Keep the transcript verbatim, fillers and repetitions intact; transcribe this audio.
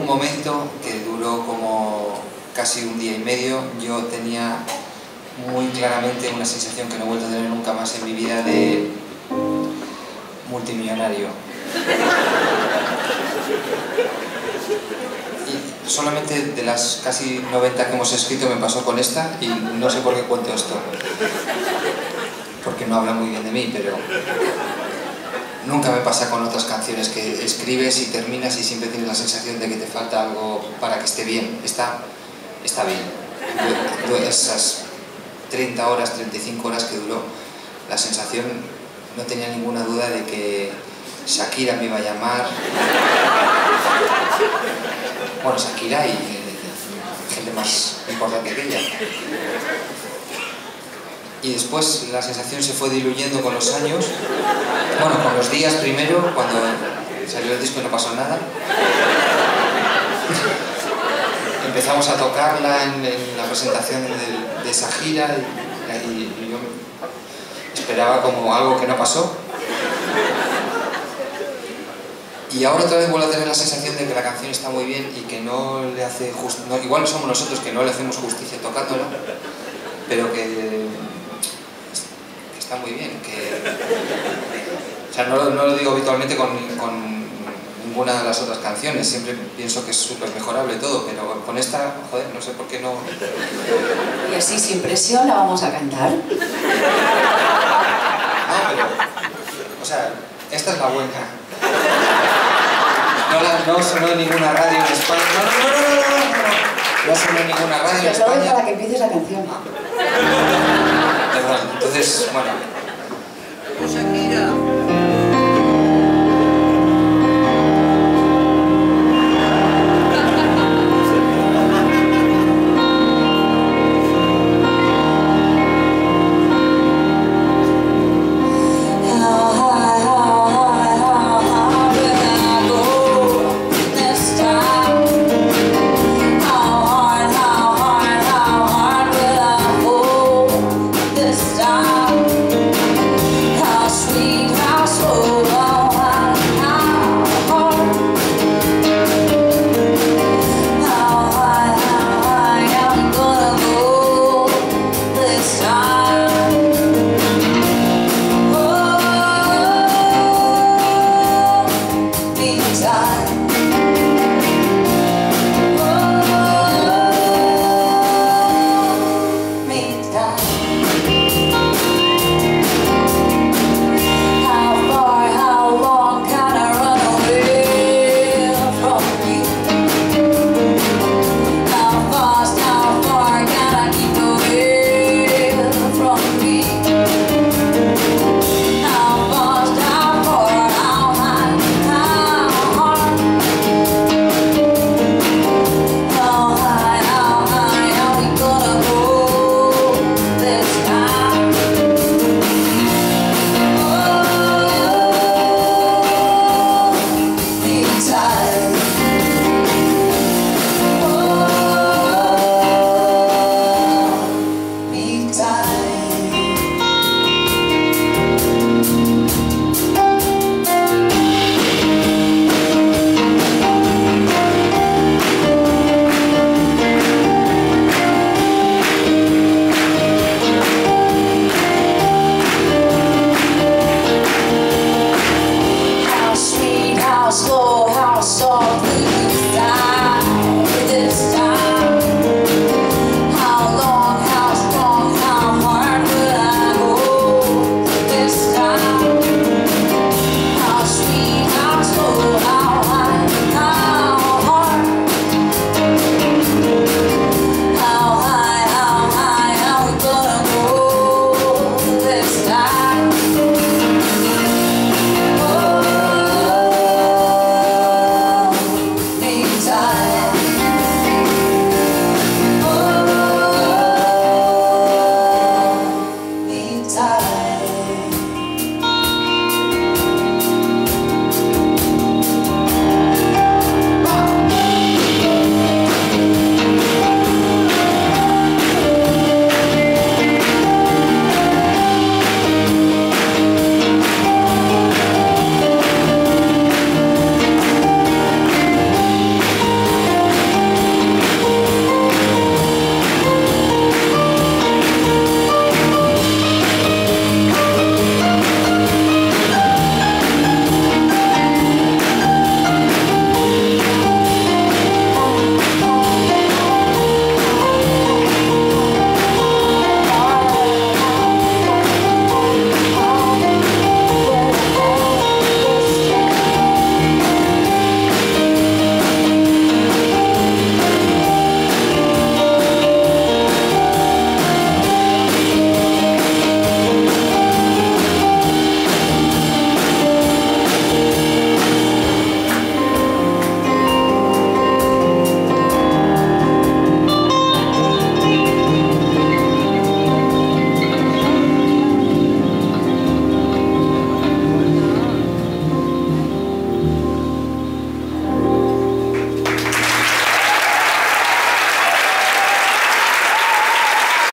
un momento que duró como casi un día y medio, yo tenía muy claramente una sensación que no he vuelto a tener nunca más en mi vida de multimillonario. Y solamente de las casi noventa que hemos escrito me pasó con esta y no sé por qué cuento esto. Porque no habla muy bien de mí, pero nunca me pasa con otras canciones que escribes y terminas y siempre tienes la sensación de que te falta algo para que esté bien. Está, está bien. Yo, yo esas treinta horas, treinta y cinco horas que duró, la sensación, no tenía ninguna duda de que Shakira me iba a llamar. Bueno, Shakira y gente más importante que ella. Y después la sensación se fue diluyendo con los años. Bueno, con los días primero, cuando salió el disco y no pasó nada. Empezamos a tocarla en, en la presentación de, de esa gira y, y, y yo esperaba como algo que no pasó. Y ahora otra vez vuelvo a tener la sensación de que la canción está muy bien y que no le hace justicia, no, igual somos nosotros que no le hacemos justicia tocándola, pero que, que está muy bien, que, o sea, no, no lo digo habitualmente con, con ninguna de las otras canciones, siempre pienso que es súper mejorable todo, pero con esta, joder, no sé por qué no... Y así, sin presión, la vamos a cantar. No, pero, o sea, esta es la buena. No, la, no sonó en ninguna radio en España. No, no, no, no, no, no, no. No sonó en ninguna radio en Te aplaudo España. para que empieces la canción. Perdón, entonces, bueno. Shakira.